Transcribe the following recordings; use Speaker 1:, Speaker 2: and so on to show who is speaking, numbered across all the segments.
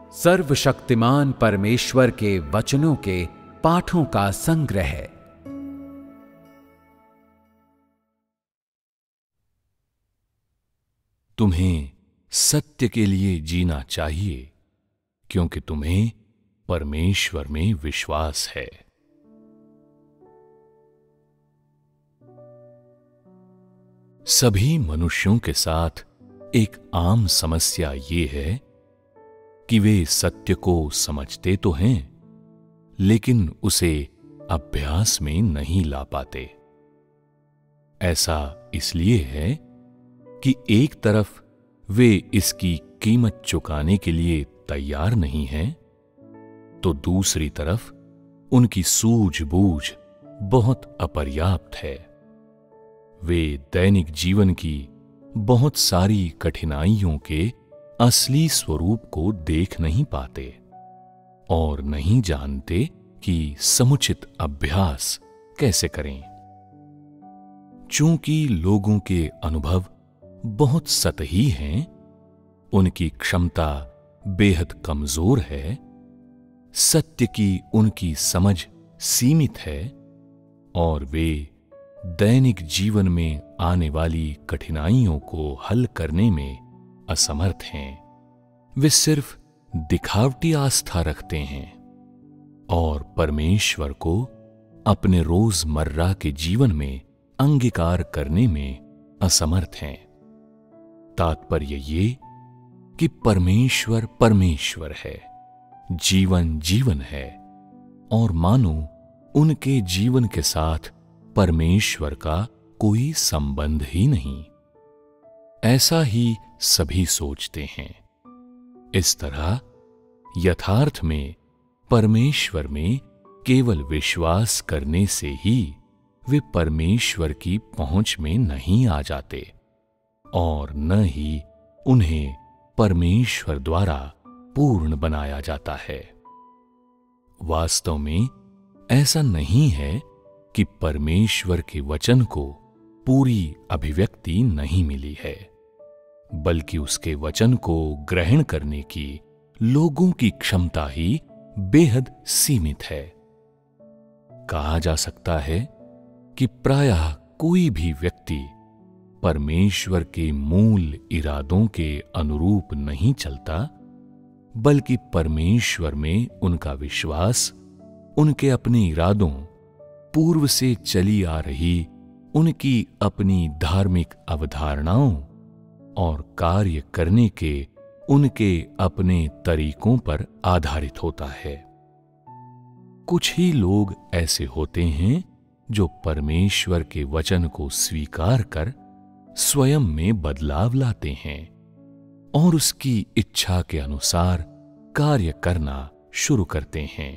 Speaker 1: सर्वशक्तिमान परमेश्वर के वचनों के पाठों का संग्रह है।
Speaker 2: तुम्हें सत्य के लिए जीना चाहिए, क्योंकि तुम्हें परमेश्वर में विश्वास है। सभी मनुष्यों के साथ एक आम समस्या ये है कि वे सत्य को समझते तो हैं, लेकिन उसे अभ्यास में नहीं ला पाते। ऐसा इसलिए है कि एक तरफ वे इसकी कीमत चुकाने के लिए तैयार नहीं हैं, तो दूसरी तरफ उनकी सूझबूझ बहुत अपर्याप्त है। वे दैनिक जीवन की बहुत सारी कठिनाइयों के असली स्वरूप को देख नहीं पाते और नहीं जानते कि समुचित अभ्यास कैसे करें। चूंकि लोगों के अनुभव बहुत सतही हैं, उनकी क्षमता बेहद कमजोर है, सत्य की उनकी समझ सीमित है और वे दैनिक जीवन में आने वाली कठिनाइयों को हल करने में असमर्थ हैं। वे सिर्फ दिखावटी आस्था रखते हैं और परमेश्वर को अपने रोजमर्रा के जीवन में अंगीकार करने में असमर्थ हैं। तात्पर्य ये कि परमेश्वर परमेश्वर है, जीवन जीवन है और मानो उनके जीवन के साथ परमेश्वर का कोई संबंध ही नहीं। ऐसा ही सभी सोचते हैं। इस तरह यथार्थ में परमेश्वर में केवल विश्वास करने से ही वे परमेश्वर की पहुंच में नहीं आ जाते और न ही उन्हें परमेश्वर द्वारा पूर्ण बनाया जाता है। वास्तव में ऐसा नहीं है कि परमेश्वर के वचन को पूरी अभिव्यक्ति नहीं मिली है, बल्कि उसके वचन को ग्रहण करने की लोगों की क्षमता ही बेहद सीमित है। कहा जा सकता है कि प्रायः कोई भी व्यक्ति परमेश्वर के मूल इरादों के अनुरूप नहीं चलता, बल्कि परमेश्वर में उनका विश्वास उनके अपने इरादों, पूर्व से चली आ रही उनकी अपनी धार्मिक अवधारणाओं और कार्य करने के उनके अपने तरीकों पर आधारित होता है। कुछ ही लोग ऐसे होते हैं जो परमेश्वर के वचन को स्वीकार कर स्वयं में बदलाव लाते हैं और उसकी इच्छा के अनुसार कार्य करना शुरू करते हैं,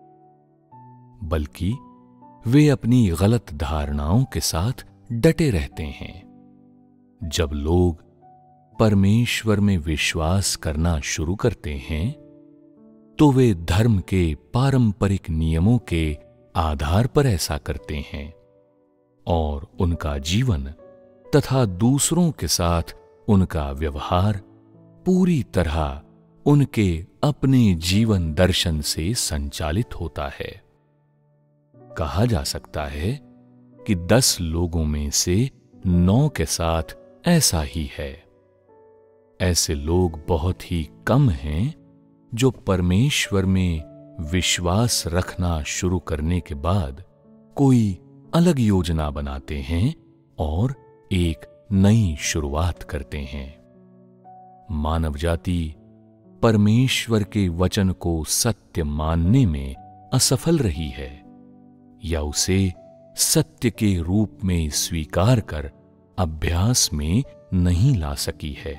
Speaker 2: बल्कि वे अपनी गलत धारणाओं के साथ डटे रहते हैं। जब लोग परमेश्वर में विश्वास करना शुरू करते हैं, तो वे धर्म के पारंपरिक नियमों के आधार पर ऐसा करते हैं और उनका जीवन तथा दूसरों के साथ उनका व्यवहार पूरी तरह उनके अपने जीवन दर्शन से संचालित होता है। कहा जा सकता है कि 10 लोगों में से 9 के साथ ऐसा ही है। ऐसे लोग बहुत ही कम हैं जो परमेश्वर में विश्वास रखना शुरू करने के बाद कोई अलग योजना बनाते हैं और एक नई शुरुआत करते हैं। मानव जाति परमेश्वर के वचन को सत्य मानने में असफल रही है या उसे सत्य के रूप में स्वीकार कर अभ्यास में नहीं ला सकी है।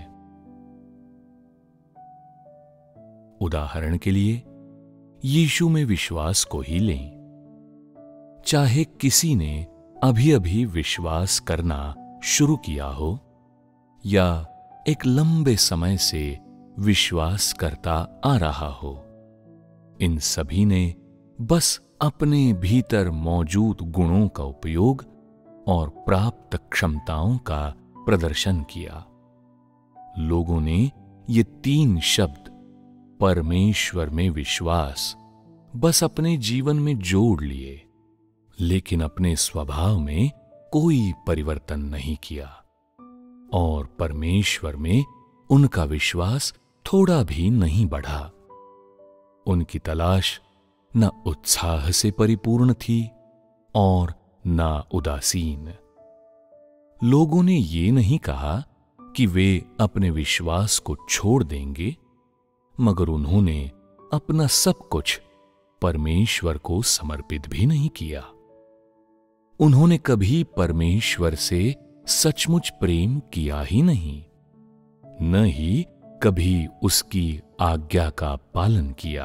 Speaker 2: उदाहरण के लिए यीशु में विश्वास को ही लें। चाहे किसी ने अभी अभी विश्वास करना शुरू किया हो या एक लंबे समय से विश्वास करता आ रहा हो, इन सभी ने बस अपने भीतर मौजूद गुणों का उपयोग और प्राप्त क्षमताओं का प्रदर्शन किया। लोगों ने ये 3 शब्द परमेश्वर में विश्वास बस अपने जीवन में जोड़ लिए, लेकिन अपने स्वभाव में कोई परिवर्तन नहीं किया और परमेश्वर में उनका विश्वास थोड़ा भी नहीं बढ़ा। उनकी तलाश न उत्साह से परिपूर्ण थी और न उदासीन। लोगों ने ये नहीं कहा कि वे अपने विश्वास को छोड़ देंगे, मगर उन्होंने अपना सब कुछ परमेश्वर को समर्पित भी नहीं किया। उन्होंने कभी परमेश्वर से सचमुच प्रेम किया ही नहीं, न ही कभी उसकी आज्ञा का पालन किया।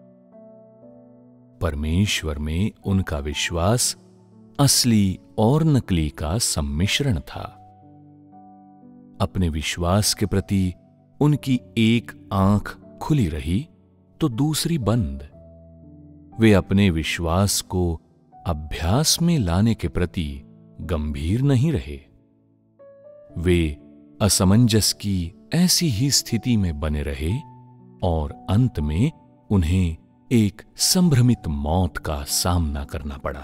Speaker 2: परमेश्वर में उनका विश्वास असली और नकली का सम्मिश्रण था। अपने विश्वास के प्रति उनकी एक आंख खुली रही तो दूसरी बंद। वे अपने विश्वास को अभ्यास में लाने के प्रति गंभीर नहीं रहे। वे असमंजस की ऐसी ही स्थिति में बने रहे और अंत में उन्हें एक संभ्रमित मौत का सामना करना पड़ा।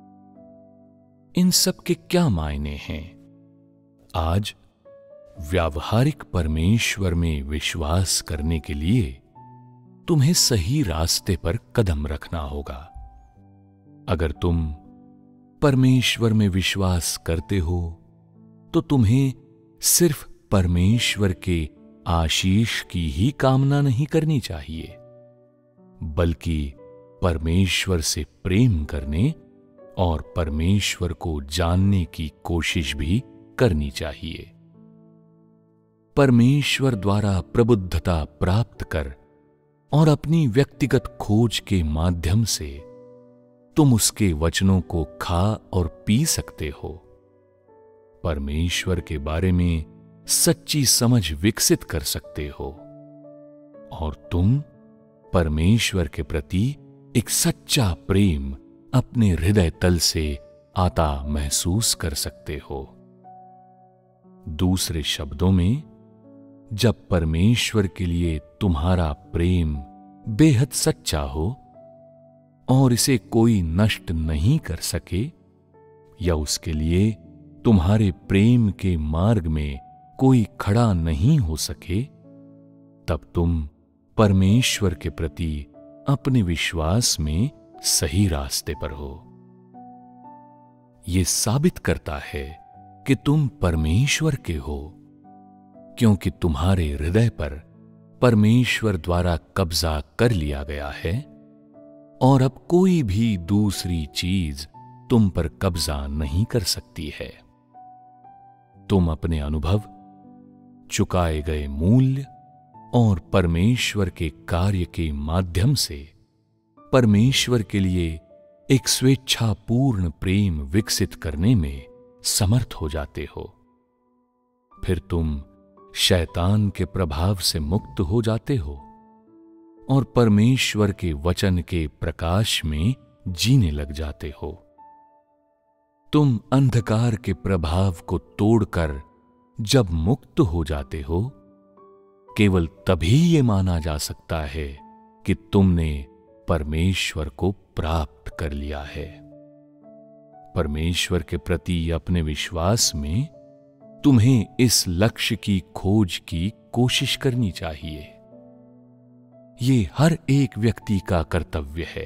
Speaker 2: इन सब के क्या मायने हैं? आज व्यावहारिक परमेश्वर में विश्वास करने के लिए तुम्हें सही रास्ते पर कदम रखना होगा। अगर तुम परमेश्वर में विश्वास करते हो तो तुम्हें सिर्फ परमेश्वर के आशीष की ही कामना नहीं करनी चाहिए, बल्कि परमेश्वर से प्रेम करने और परमेश्वर को जानने की कोशिश भी करनी चाहिए। परमेश्वर द्वारा प्रबुद्धता प्राप्त कर और अपनी व्यक्तिगत खोज के माध्यम से तुम उसके वचनों को खा और पी सकते हो। परमेश्वर के बारे में सच्ची समझ विकसित कर सकते हो और तुम परमेश्वर के प्रति एक सच्चा प्रेम अपने हृदय तल से आता महसूस कर सकते हो। दूसरे शब्दों में, जब परमेश्वर के लिए तुम्हारा प्रेम बेहद सच्चा हो और इसे कोई नष्ट नहीं कर सके या उसके लिए तुम्हारे प्रेम के मार्ग में कोई खड़ा नहीं हो सके, तब तुम परमेश्वर के प्रति अपने विश्वास में सही रास्ते पर हो। यह साबित करता है कि तुम परमेश्वर के हो, क्योंकि तुम्हारे हृदय पर परमेश्वर द्वारा कब्जा कर लिया गया है और अब कोई भी दूसरी चीज तुम पर कब्जा नहीं कर सकती है। तुम अपने अनुभव, चुकाए गए मूल्य और परमेश्वर के कार्य के माध्यम से परमेश्वर के लिए एक स्वेच्छापूर्ण प्रेम विकसित करने में समर्थ हो जाते हो। फिर तुम शैतान के प्रभाव से मुक्त हो जाते हो और परमेश्वर के वचन के प्रकाश में जीने लग जाते हो। तुम अंधकार के प्रभाव को तोड़कर जब मुक्त हो जाते हो, केवल तभी ये माना जा सकता है कि तुमने परमेश्वर को प्राप्त कर लिया है। परमेश्वर के प्रति अपने विश्वास में तुम्हें इस लक्ष्य की खोज की कोशिश करनी चाहिए। ये हर एक व्यक्ति का कर्तव्य है।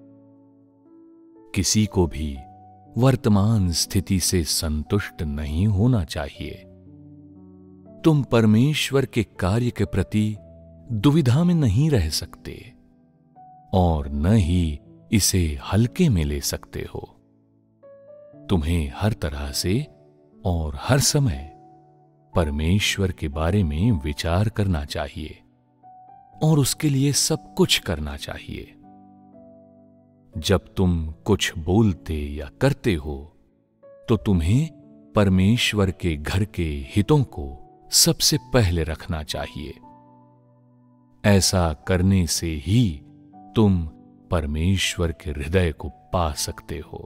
Speaker 2: किसी को भी वर्तमान स्थिति से संतुष्ट नहीं होना चाहिए। तुम परमेश्वर के कार्य के प्रति दुविधा में नहीं रह सकते और न ही इसे हल्के में ले सकते हो। तुम्हें हर तरह से और हर समय परमेश्वर के बारे में विचार करना चाहिए और उसके लिए सब कुछ करना चाहिए। जब तुम कुछ बोलते या करते हो तो तुम्हें परमेश्वर के घर के हितों को सबसे पहले रखना चाहिए। ऐसा करने से ही तुम परमेश्वर के हृदय को पा सकते हो।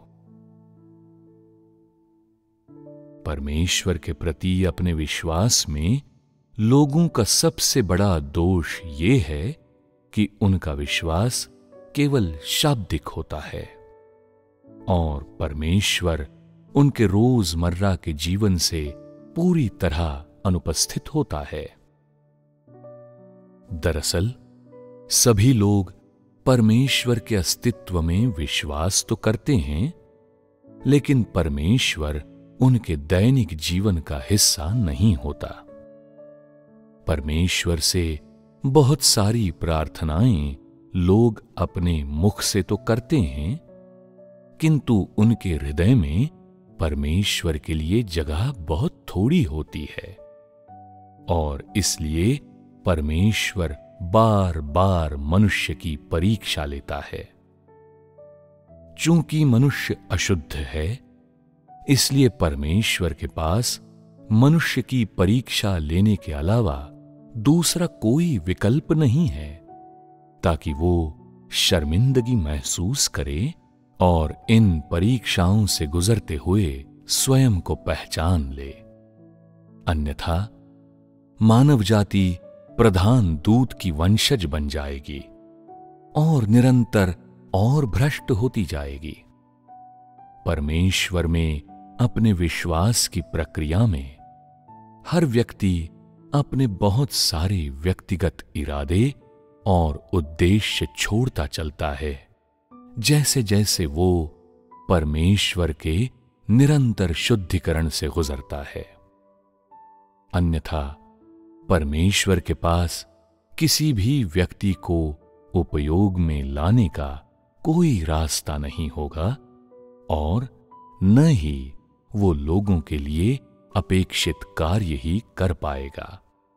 Speaker 2: परमेश्वर के प्रति अपने विश्वास में लोगों का सबसे बड़ा दोष यह है कि उनका विश्वास केवल शाब्दिक होता है और परमेश्वर उनके रोजमर्रा के जीवन से पूरी तरह अनुपस्थित होता है। दरअसल सभी लोग परमेश्वर के अस्तित्व में विश्वास तो करते हैं, लेकिन परमेश्वर उनके दैनिक जीवन का हिस्सा नहीं होता। परमेश्वर से बहुत सारी प्रार्थनाएं लोग अपने मुख से तो करते हैं, किंतु उनके हृदय में परमेश्वर के लिए जगह बहुत थोड़ी होती है और इसलिए परमेश्वर बार बार मनुष्य की परीक्षा लेता है। चूंकि मनुष्य अशुद्ध है, इसलिए परमेश्वर के पास मनुष्य की परीक्षा लेने के अलावा दूसरा कोई विकल्प नहीं है, ताकि वो शर्मिंदगी महसूस करे और इन परीक्षाओं से गुजरते हुए स्वयं को पहचान ले। अन्यथा मानव जाति प्रधान दूत की वंशज बन जाएगी और निरंतर और भ्रष्ट होती जाएगी। परमेश्वर में अपने विश्वास की प्रक्रिया में हर व्यक्ति अपने बहुत सारे व्यक्तिगत इरादे और उद्देश्य छोड़ता चलता है, जैसे जैसे वो परमेश्वर के निरंतर शुद्धिकरण से गुजरता है। अन्यथा परमेश्वर के पास किसी भी व्यक्ति को उपयोग में लाने का कोई रास्ता नहीं होगा और न ही वो लोगों के लिए अपेक्षित कार्य ही कर पाएगा।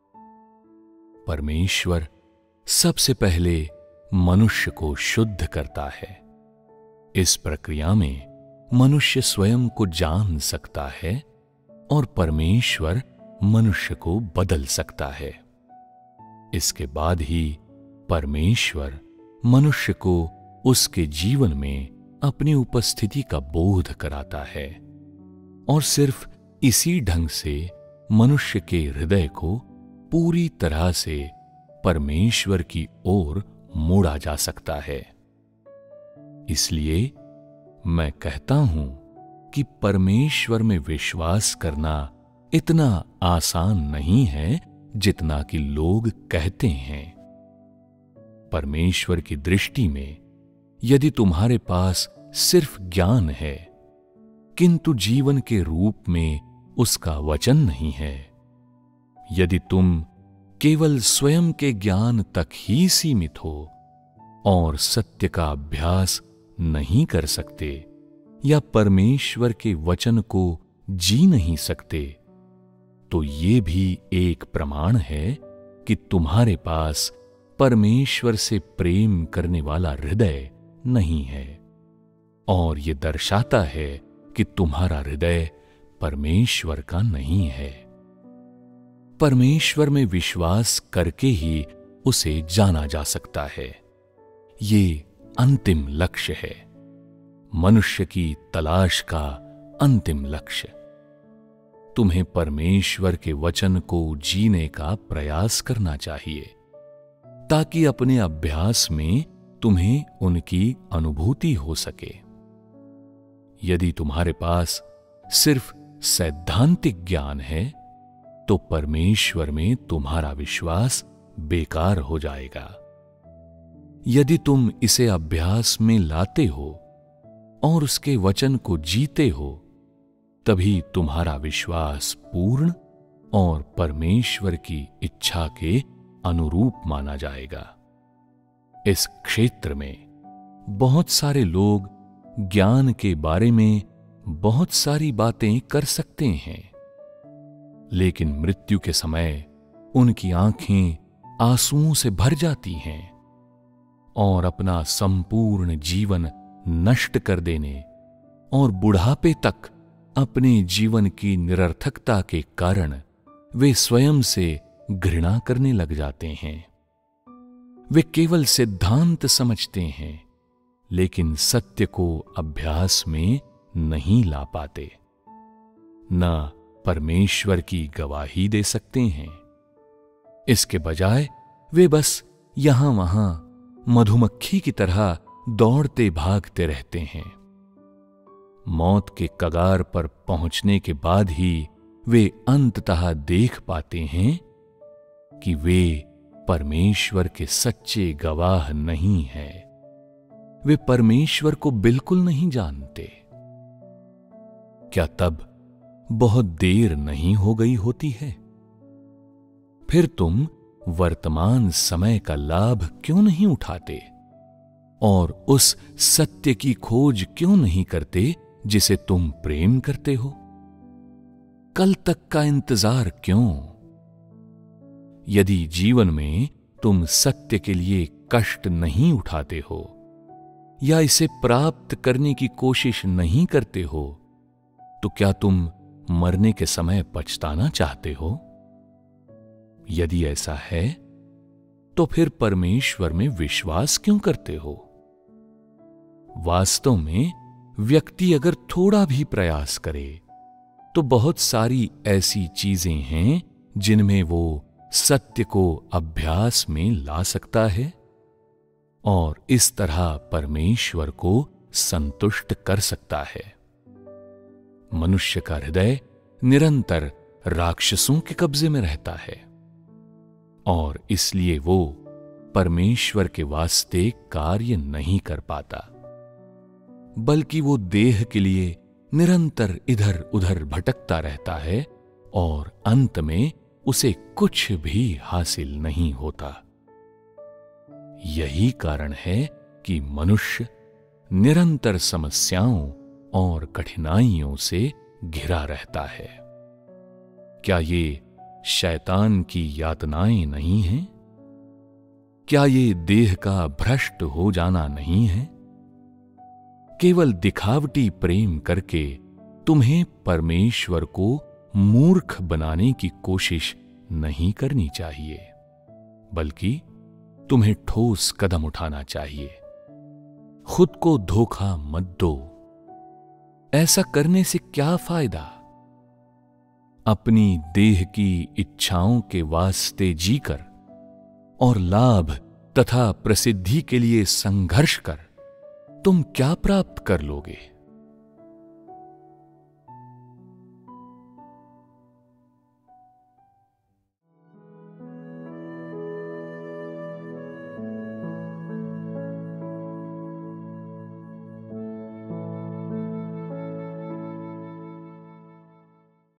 Speaker 2: परमेश्वर सबसे पहले मनुष्य को शुद्ध करता है। इस प्रक्रिया में मनुष्य स्वयं को जान सकता है और परमेश्वर मनुष्य को बदल सकता है। इसके बाद ही परमेश्वर मनुष्य को उसके जीवन में अपनी उपस्थिति का बोध कराता है और सिर्फ इसी ढंग से मनुष्य के हृदय को पूरी तरह से परमेश्वर की ओर मोड़ा जा सकता है। इसलिए मैं कहता हूं कि परमेश्वर में विश्वास करना इतना आसान नहीं है जितना कि लोग कहते हैं। परमेश्वर की दृष्टि में यदि तुम्हारे पास सिर्फ ज्ञान है किंतु जीवन के रूप में उसका वचन नहीं है, यदि तुम केवल स्वयं के ज्ञान तक ही सीमित हो और सत्य का अभ्यास नहीं कर सकते या परमेश्वर के वचन को जी नहीं सकते, तो ये भी एक प्रमाण है कि तुम्हारे पास परमेश्वर से प्रेम करने वाला हृदय नहीं है और ये दर्शाता है कि तुम्हारा हृदय परमेश्वर का नहीं है। परमेश्वर में विश्वास करके ही उसे जाना जा सकता है। ये अंतिम लक्ष्य है, मनुष्य की तलाश का अंतिम लक्ष्य। तुम्हें परमेश्वर के वचन को जीने का प्रयास करना चाहिए ताकि अपने अभ्यास में तुम्हें उनकी अनुभूति हो सके। यदि तुम्हारे पास सिर्फ सैद्धांतिक ज्ञान है तो परमेश्वर में तुम्हारा विश्वास बेकार हो जाएगा। यदि तुम इसे अभ्यास में लाते हो और उसके वचन को जीते हो, तभी तुम्हारा विश्वास पूर्ण और परमेश्वर की इच्छा के अनुरूप माना जाएगा। इस क्षेत्र में बहुत सारे लोग ज्ञान के बारे में बहुत सारी बातें कर सकते हैं, लेकिन मृत्यु के समय उनकी आंखें आंसुओं से भर जाती हैं और अपना संपूर्ण जीवन नष्ट कर देने और बुढ़ापे तक अपने जीवन की निरर्थकता के कारण वे स्वयं से घृणा करने लग जाते हैं। वे केवल सिद्धांत समझते हैं, लेकिन सत्य को अभ्यास में नहीं ला पाते, न परमेश्वर की गवाही दे सकते हैं। इसके बजाय वे बस यहां वहां मधुमक्खी की तरह दौड़ते भागते रहते हैं। मौत के कगार पर पहुंचने के बाद ही वे अंततः देख पाते हैं कि वे परमेश्वर के सच्चे गवाह नहीं हैं। वे परमेश्वर को बिल्कुल नहीं जानते। क्या तब बहुत देर नहीं हो गई होती है? फिर तुम वर्तमान समय का लाभ क्यों नहीं उठाते और उस सत्य की खोज क्यों नहीं करते जिसे तुम प्रेम करते हो? कल तक का इंतजार क्यों? यदि जीवन में तुम सत्य के लिए कष्ट नहीं उठाते हो या इसे प्राप्त करने की कोशिश नहीं करते हो, तो क्या तुम मरने के समय पछताना चाहते हो? यदि ऐसा है तो फिर परमेश्वर में विश्वास क्यों करते हो? वास्तव में व्यक्ति अगर थोड़ा भी प्रयास करे तो बहुत सारी ऐसी चीजें हैं जिनमें वो सत्य को अभ्यास में ला सकता है और इस तरह परमेश्वर को संतुष्ट कर सकता है। मनुष्य का हृदय निरंतर राक्षसों के कब्जे में रहता है और इसलिए वो परमेश्वर के वास्ते कार्य नहीं कर पाता, बल्कि वो देह के लिए निरंतर इधर उधर भटकता रहता है और अंत में उसे कुछ भी हासिल नहीं होता। यही कारण है कि मनुष्य निरंतर समस्याओं और कठिनाइयों से घिरा रहता है। क्या ये शैतान की यातनाएं नहीं हैं? क्या ये देह का भ्रष्ट हो जाना नहीं है? केवल दिखावटी प्रेम करके तुम्हें परमेश्वर को मूर्ख बनाने की कोशिश नहीं करनी चाहिए, बल्कि तुम्हें ठोस कदम उठाना चाहिए। खुद को धोखा मत दो। ऐसा करने से क्या फायदा? अपनी देह की इच्छाओं के वास्ते जीकर और लाभ तथा प्रसिद्धि के लिए संघर्ष कर तुम क्या प्राप्त कर लोगे?